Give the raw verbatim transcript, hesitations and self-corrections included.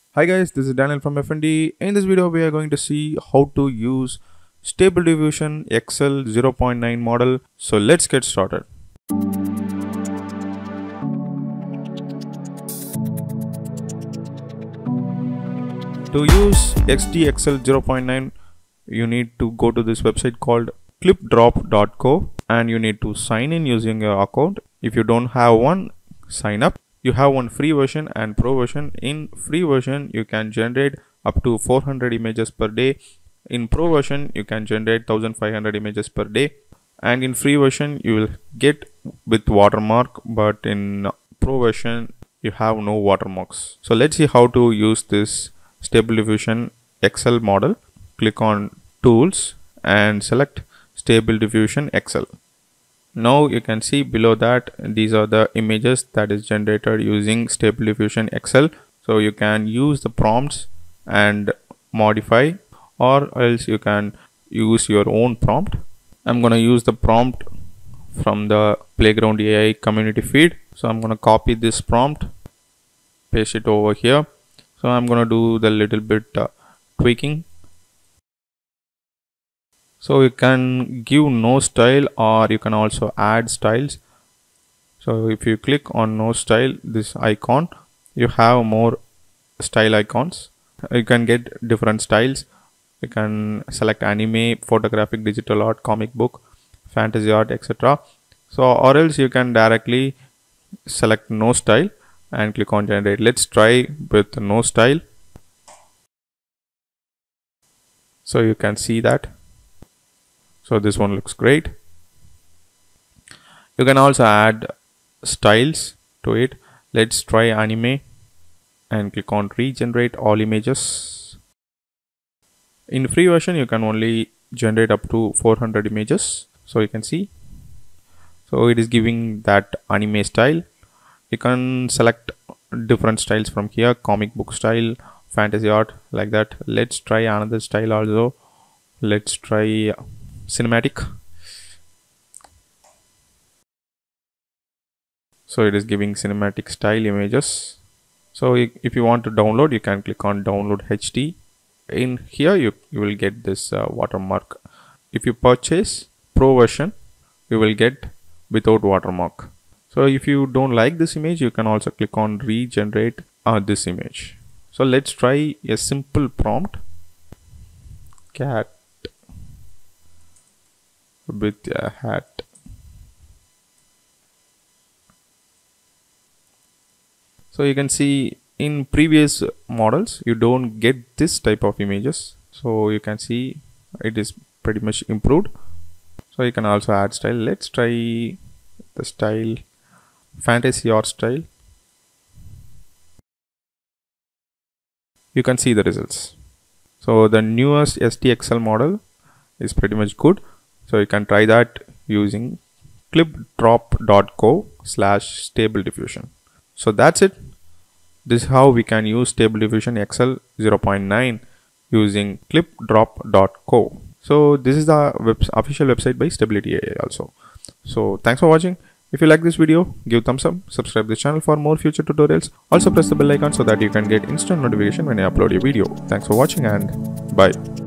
Hi guys, this is Daniel from F and D. In this video, we are going to see how to use Stable Diffusion X L zero point nine model. So let's get started. To use S D X L zero point nine, you need to go to this website called clipdrop dot co and you need to sign in using your account. If you don't have one, sign up. You have one free version and pro version. In free version, you can generate up to four hundred images per day. In pro version, you can generate one thousand five hundred images per day. And in free version, you will get with watermark, but in pro version, you have no watermarks. So let's see how to use this Stable Diffusion X L model. Click on Tools and select Stable Diffusion X L. Now you can see below that these are the images that is generated using Stable Diffusion X L. So you can use the prompts and modify, or else you can use your own prompt. I'm gonna use the prompt from the Playground A I community feed. So I'm gonna copy this prompt, paste it over here. So I'm gonna do the little bit uh, tweaking. So you can give no style, or you can also add styles. So if you click on no style, this icon, you have more style icons. You can get different styles. You can select anime, photographic, digital art, comic book, fantasy art, et cetera. So or else you can directly select no style and click on generate. Let's try with no style. So you can see that. So this one looks great. You can also add styles to it. Let's try anime and click on regenerate all images. In free version, you can only generate up to four hundred images. So you can see. So it is giving that anime style. You can select different styles from here, comic book style, fantasy art, like that. Let's try another style also. Let's try cinematic. So it is giving cinematic style images. So if you want to download, you can click on download H D. In here you, you will get this uh, watermark. If you purchase pro version, you will get without watermark. So if you don't like this image, you can also click on regenerate uh, this image. So let's try a simple prompt, cat with a hat. So you can see in previous models you don't get this type of images. So you can see it is pretty much improved. So you can also add style. Let's try the style fantasy art style. You can see the results. So the newest S D X L model is pretty much good. So you can try that using clipdrop dot co slash stable diffusion. So that's it. This is how we can use Stable Diffusion X L zero point nine using clipdrop dot co. So this is the web official website by Stability A I also. So thanks for watching. If you like this video, give thumbs up, subscribe this channel for more future tutorials. Also press the bell icon so that you can get instant notification when I upload a video. Thanks for watching and bye.